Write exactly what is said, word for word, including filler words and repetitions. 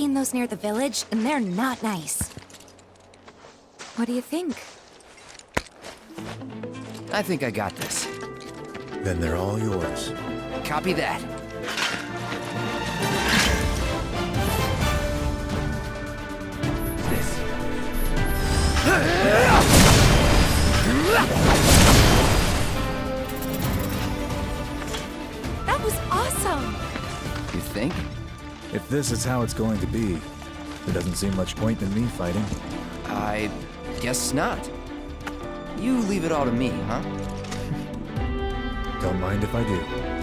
find those near the village, and they're not nice. What do you think? I think I got this. Then they're all yours. Copy that. This. That was awesome! You think? If this is how it's going to be, there doesn't seem much point in me fighting. I guess not. You leave it all to me, huh? Don't mind if I do.